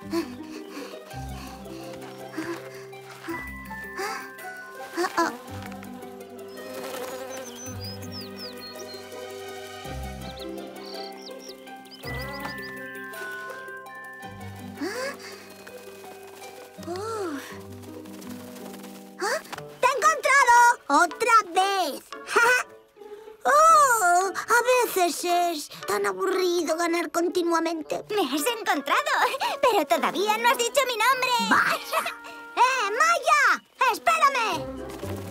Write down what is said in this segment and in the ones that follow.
¡Te he encontrado! ¡Otra vez! ¡Oh! A veces es tan aburrido ganar continuamente. ¡Me has encontrado! Pero todavía no has dicho mi nombre. ¡Vaya! Maya! ¡Espérame!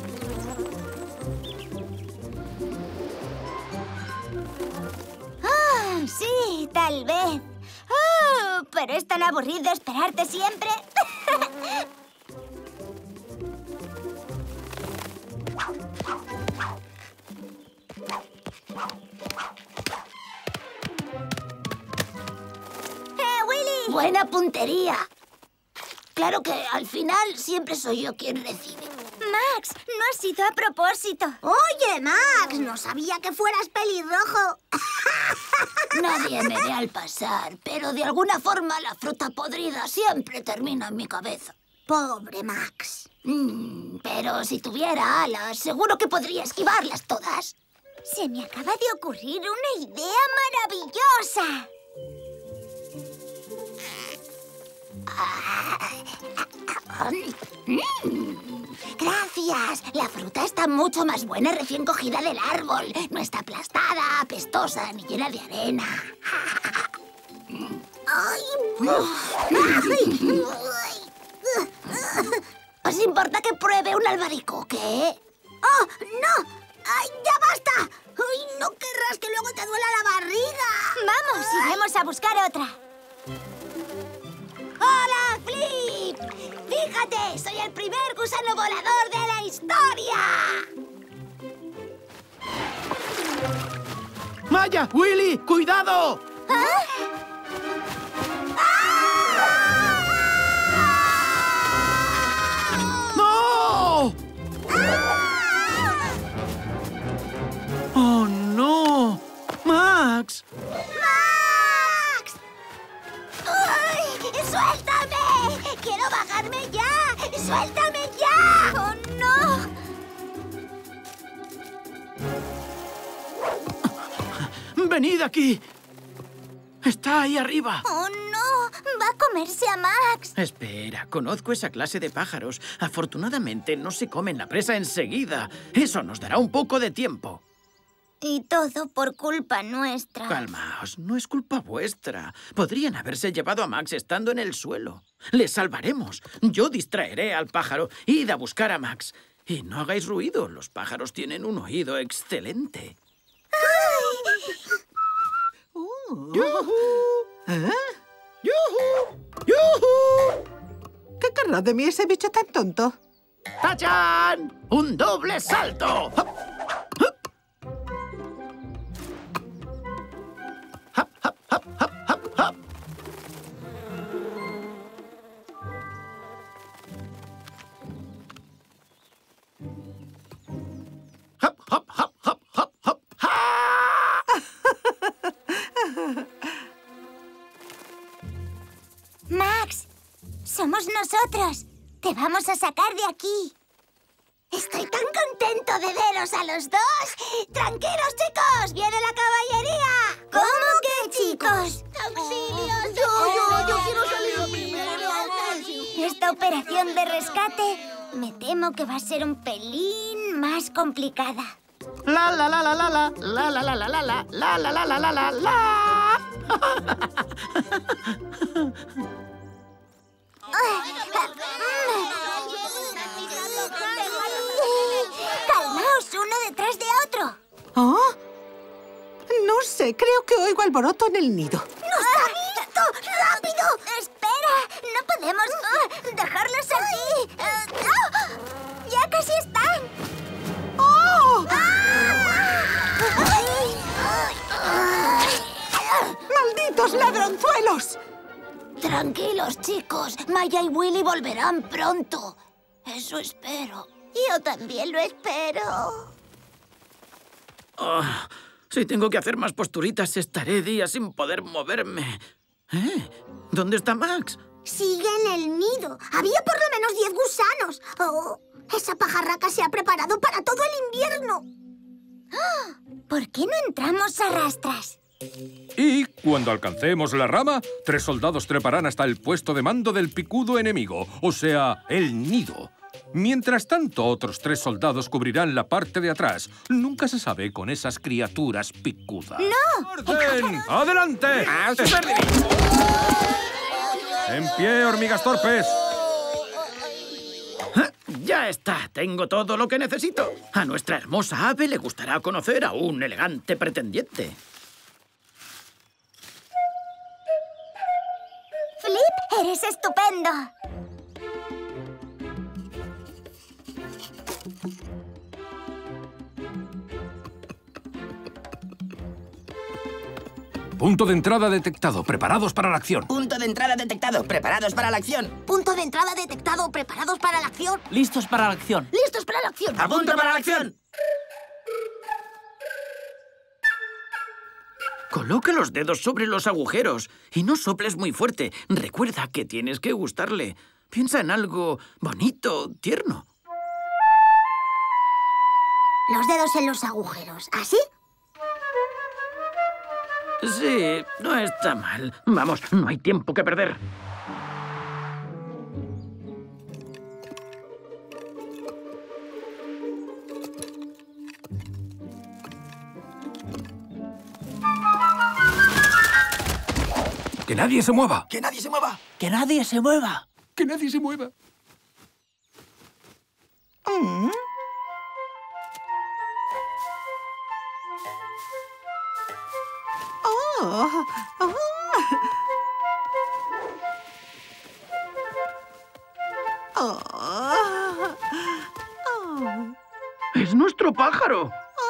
Oh, sí, tal vez. Oh, pero es tan aburrido esperarte siempre. Willy! Buena puntería. Claro que al final siempre soy yo quien recibe. Max, no ha sido a propósito. Oye, Max, no sabía que fueras pelirrojo. Nadie me ve al pasar, pero de alguna forma la fruta podrida siempre termina en mi cabeza. Pobre Max. Pero si tuviera alas, seguro que podría esquivarlas todas. Se me acaba de ocurrir una idea maravillosa. Gracias. La fruta está mucho más buena recién cogida del árbol. No está aplastada, apestosa ni llena de arena. ¿Os importa que pruebe un albaricoque? ¡Oh, no! ¡Ay, ya basta! ¡Ay, no querrás que luego te duela la barriga! Vamos, iremos a buscar otra. ¡Hola, Flip! ¡Fíjate! ¡Soy el primer gusano volador de la historia! ¡Maya! ¡Willy! ¡Cuidado! ¡No! ¡Oh, no! ¡Max! ¡Max! ¡Ay! ¡Suéltame! ¡Quiero bajarme ya! ¡Suéltame ya! ¡Oh, no! ¡Venid aquí! ¡Está ahí arriba! ¡Oh, no! ¡Va a comerse a Max! Espera, conozco esa clase de pájaros. Afortunadamente no se comen la presa enseguida. Eso nos dará un poco de tiempo. Y todo por culpa nuestra. Calmaos, no es culpa vuestra. Podrían haberse llevado a Max estando en el suelo. Le salvaremos. Yo distraeré al pájaro. Id a buscar a Max. Y no hagáis ruido. Los pájaros tienen un oído excelente. ¡Yujú! ¿Eh? ¡Yujú! ¡Yujú! ¿Qué querrá de mí ese bicho tan tonto? ¡Tachán! ¡Un doble salto! ¡Hop! ¡Hop! ¡Hop, hop, hop, hop, hop, hop! ¡Hop, hop, hop, hop, hop, hop! ¡Ah! Max, somos nosotros. Te vamos a sacar de aquí. Estoy tan contento de veros a los dos. ¡Tranquilos, chicos! ¡Viene la caballería! ¿Cómo que, chicos? ¡Auxilio! Yo quiero salir primero. Esta operación de rescate me temo que va a ser un pelín más complicada. La la la la la la la la la la la la la la la la la la. Calmaos uno detrás de otro. ¿Oh? No sé, creo que oigo alboroto en el nido. ¡Nos ha visto! ¡Rápido! ¡Espera! ¡No podemos dejarlos así! ¡Ya casi están! ¡Oh! ¡Malditos ladronzuelos! Tranquilos, chicos. Maya y Willy volverán pronto. Eso espero. Yo también lo espero. Oh, si tengo que hacer más posturitas, estaré días sin poder moverme. ¿Dónde está Max? Sigue en el nido. Había por lo menos 10 gusanos. Oh, esa pajarraca se ha preparado para todo el invierno. ¿Por qué no entramos a rastras? Y cuando alcancemos la rama, 3 soldados treparán hasta el puesto de mando del picudo enemigo, o sea, el nido. Mientras tanto, otros 3 soldados cubrirán la parte de atrás. Nunca se sabe con esas criaturas picudas. ¡No! ¡Orden! ¡Adelante! ¡En pie, hormigas torpes! Ya está, tengo todo lo que necesito. A nuestra hermosa ave le gustará conocer a un elegante pretendiente. Flip, eres estupendo. Punto de entrada detectado. Preparados para la acción. Punto de entrada detectado. Preparados para la acción. Punto de entrada detectado. ¿Preparados para la acción? Listos para la acción. ¡Listos para la acción! ¡A punto para la acción! Coloca los dedos sobre los agujeros y no soples muy fuerte. Recuerda que tienes que gustarle. Piensa en algo bonito, tierno. Los dedos en los agujeros. ¿Así? Sí, no está mal. Vamos, no hay tiempo que perder. ¡Que nadie se mueva! ¡Que nadie se mueva! ¡Que nadie se mueva! ¡Que nadie se mueva! ¡Es nuestro pájaro!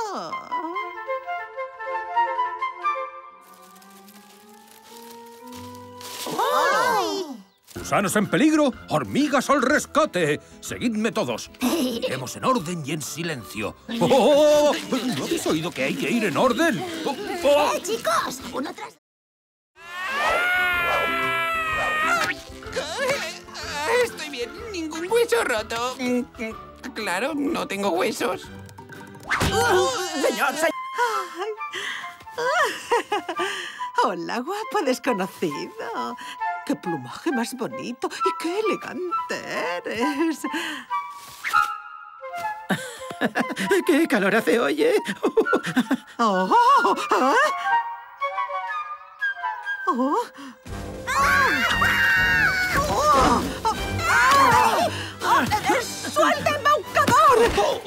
¡Gusanos en peligro! ¡Hormigas al rescate! ¡Seguidme todos! Iremos en orden y en silencio. ¡Oh! ¿No habéis oído que hay que ir en orden? ¡Chicos! ¡Uno tras... Estoy bien. Ningún hueso roto. Claro, no tengo huesos. Señor, señor. Hola, guapo desconocido. ¡Qué plumaje más bonito! ¡Y qué elegante eres! ¡Qué calor hace, oye! ¡Oh! ¿Ah? ¡Oh! ¡Suelta el embaucador!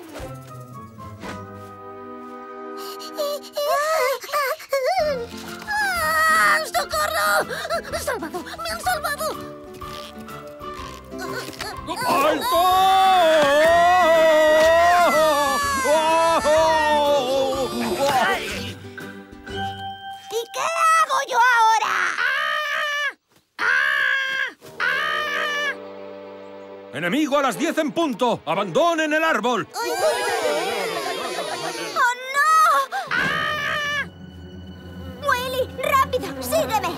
¡Socorro! ¡Salvado! ¡Me han salvado! ¡Alto! ¿Y qué hago yo ahora? ¡Enemigo a las 10 en punto! ¡Abandonen el árbol! ¡Oh, no! ¡Willy, rápido! ¡Sígueme!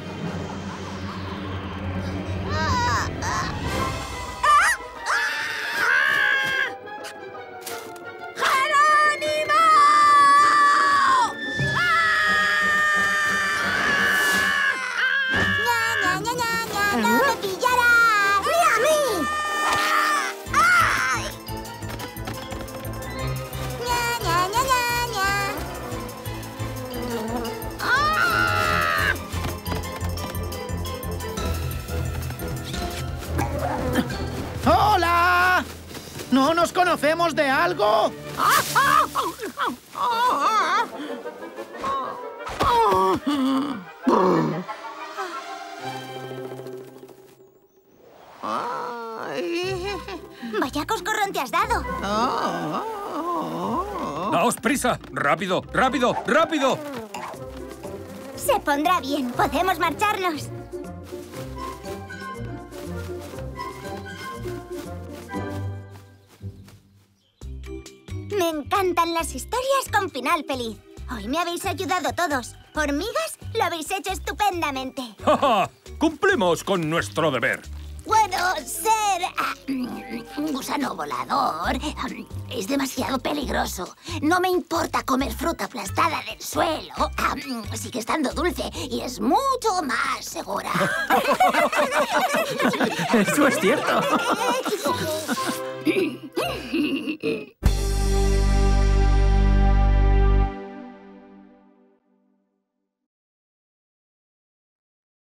¡Hola! ¿No nos conocemos de algo? Vaya coscorrón te has dado. ¡Daos prisa! ¡Rápido, rápido, rápido! Se pondrá bien. Podemos marcharnos. Me encantan las historias con final feliz. Hoy me habéis ayudado todos. Hormigas, lo habéis hecho estupendamente. ¡Ja, ja! Cumplimos con nuestro deber. Bueno, ser un gusano volador es demasiado peligroso. No me importa comer fruta aplastada del suelo. Sigue estando dulce y es mucho más segura. Eso es cierto.